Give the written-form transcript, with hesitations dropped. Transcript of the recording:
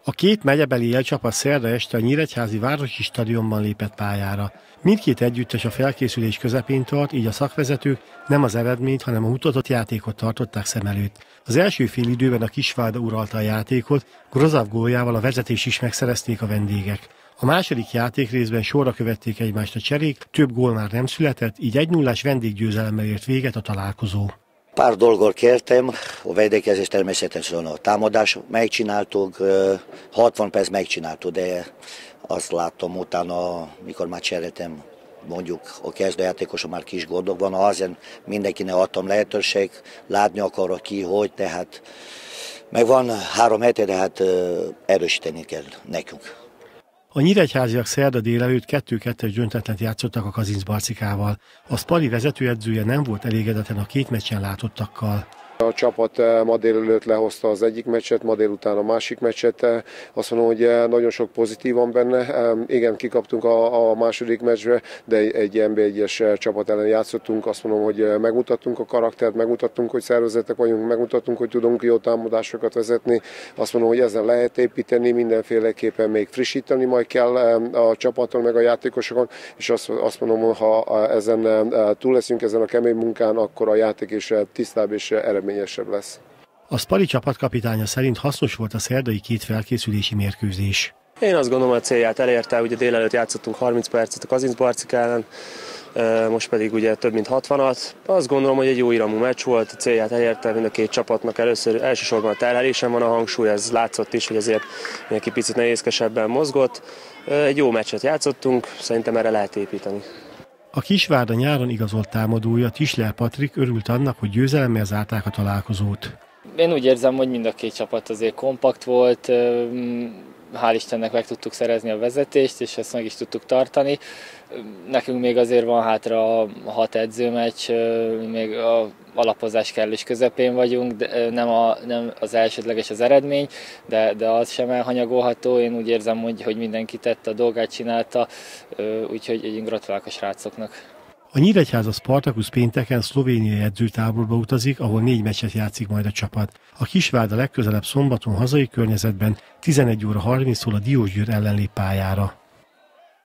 A két megyebeli élcsapat szerda este a Nyíregyházi Városi Stadionban lépett pályára. Mindkét együttes a felkészülés közepén tart, így a szakvezetők nem az eredményt, hanem a mutatott játékot tartották szem előtt. Az első félidőben a Kisvárda uralta a játékot, Grozav góljával a vezetést is megszerezték a vendégek. A második játékrészben sorra követték egymást a cserék, több gól már nem született, így 1-0-ás vendéggyőzelemmel ért véget a találkozó. Pár dolgot kértem, a védekezés természetesen a támadás megcsináltuk, 60 perc megcsináltuk, de azt láttam utána, mikor már cseréltem, mondjuk a kezdőjátékoson már kis gondok van, azért mindenkinek adtam lehetőség, látni akarok ki, hogy, tehát meg van 3 hete, de hát erősíteni kell nekünk. A nyíregyháziak szerda délelőtt 2-2-es döntetlent játszottak a Kazincbarcikával. A Spari vezetőedzője nem volt elégedetlen a két meccsen látottakkal. A csapat ma délelőtt lehozta az egyik meccset, ma délután a másik meccset. Azt mondom, hogy nagyon sok pozitív van benne. Igen, kikaptunk a második meccsbe, de egy NB1-es csapat ellen játszottunk. Azt mondom, hogy megmutattunk a karaktert, megmutattunk, hogy szervezettek vagyunk, megmutattunk, hogy tudunk jó támadásokat vezetni. Azt mondom, hogy ezen lehet építeni, mindenféleképpen még frissíteni majd kell a csapaton, meg a játékosokon, és azt mondom, ha ezen túl leszünk ezen a kemény munkán, akkor a játék is tisztább és eredményesebb lesz. A Spari csapatkapitánya szerint hasznos volt a szerdai két felkészülési mérkőzés. Én azt gondolom, hogy a célját elérte, ugye délelőtt játszottunk 30 percet a Kazincbarcik ellen, most pedig ugye több mint 60-at. Azt gondolom, hogy egy jó iramú meccs volt, a célját elérte mind a két csapatnak. Elsősorban a terhelésen van a hangsúly, ez látszott is, hogy azért mindenki picit nehézkesebben mozgott. Egy jó meccset játszottunk, szerintem erre lehet építeni. A Kisvárda nyáron igazolt támadója, Tisler Patrik örült annak, hogy győzelemmel zárták a találkozót. Én úgy érzem, hogy mind a két csapat azért kompakt volt, hál' Istennek meg tudtuk szerezni a vezetést, és ezt meg is tudtuk tartani. Nekünk még azért van hátra 6 edzőmeccs, még a alapozás kellős közepén vagyunk, de nem az elsődleges az eredmény, de az sem elhanyagolható. Én úgy érzem, hogy mindenki tette a dolgát, csinálta, úgyhogy én gratulálok a srácoknak. A Nyíregyháza Spartacus pénteken szlovéniai edzőtáborba utazik, ahol 4 meccset játszik majd a csapat. A Kisvárda legközelebb szombaton hazai környezetben 11:30-tól a Diósgyőr ellen lép pályára.